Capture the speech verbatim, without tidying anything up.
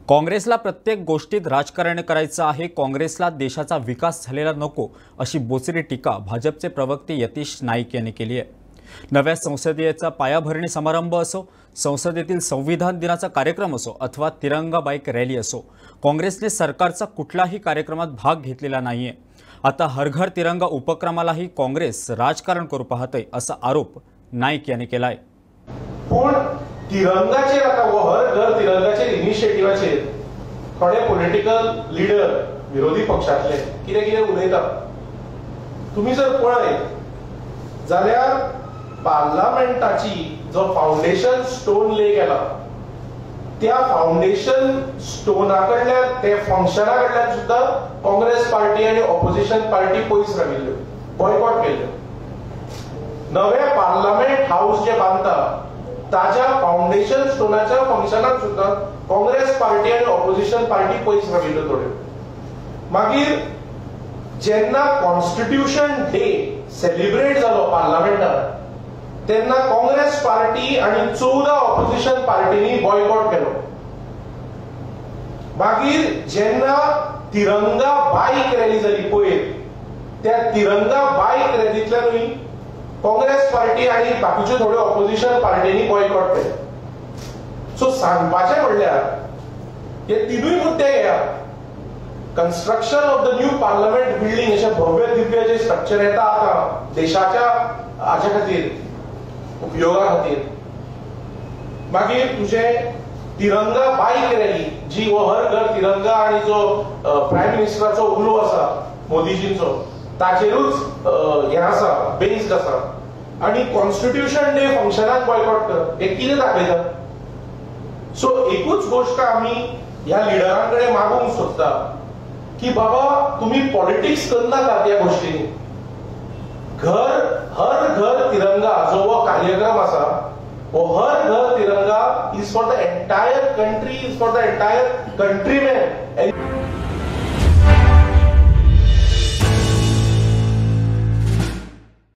काँग्रेसला प्रत्येक गोष्टीत राजकारण करायचं आहे, काँग्रेसला देशाचा विकास झालेला नको अशी बोचरी टीका भाजपचे प्रवक्ते यतीश नाईक यांनी केली आहे। नव्या संसदेचा पायाभरणी समारंभ असो, संसदेतील संविधान दिनाचा कार्यक्रम असो अथवा तिरंगा बाईक रॅली असो, काँग्रेसने सरकारचा कुठलाही कार्यक्रमात भाग घेतलेला नाहीये। आता हर घर तिरंगा उपक्रमालाही काँग्रेस राजकारण करू पाहते असा आरोप नाईक यांनी केलाय। पण तिरंगाचे आता हर घर तिरंगाचे इनिशिएटिव्हाचे थोडे पॉलिटिकल लीडर विरोधी पक्षातले कितें कितें उलयतात। तुम्ही जर पळयत जाल्यार पार्लमेंटाची जो फाउंडेशन स्टोन ले केला त्या फाउंडेशन स्टोना कडल्यान ते फंक्शना कडल्यान सुद्धा काँग्रेस पार्टी आणि ऑपोजिशन पार्टी पयस राविल्ल्यो, बॉयकॉट केल्यो। नवे पार्लमेंट हाऊस जे बांधता ताच्या फाउंडेशन स्टोनाच्या फंक्शनाक सुद्धा काँग्रेस पार्टी आणि ऑपोजिशन पार्टी पयस राविल्ल्यो थोड्यो। मागीर जेन्ना कॉन्स्टिट्यूशन डे सेलिब्रेट जालो पार्लमेंटात तेन्ना काँग्रेस पार्टी आणि चौदा ऑपोजिशन पार्टीनी बॉयकॉट केलो। मागीर जेन्ना तिरंगा बाईक रॅली जाली पळय त्या तिरंगा बाईक रॅलींतल्यानूय काँग्रेस पार्टी आणि बाकीच्यो थोड्यो ऑपोजिशन पार्टीनी बॉयकॉट केले। सो सांगपाचें म्हणल्यार हे तिनूय मुद्दे घेयात। Construction of the new parliament building अशें भव्य दिव्य जे स्ट्रक्चर येता आता देशाच्या हाचे खातीर उपयोगा खातीर, मागीर तुझे तिरंगा बाईक रॅली जी हो हर घर तिरंगा आणि जो प्रायम मिनिस्टराचो उलो आसा मोदीजींचो ताचेरूच हे आसा बेस्ड आसा आणि कॉन्स्टिट्यूशन डे फंक्शनाक बॉयकॉट कर हे कितें दाखयता। सो एकूच गोष्ट आमी ह्या लिडरांकडे मागूंक सोदता की बाबा तुम्ही पॉलिटिक्स करनाकात ह्या गोष्टींनी। घर हर घर तिरंगा जो वो कार्यक्रम आसा वो Har Ghar Tiranga is for the entire country, is for the entire countryman.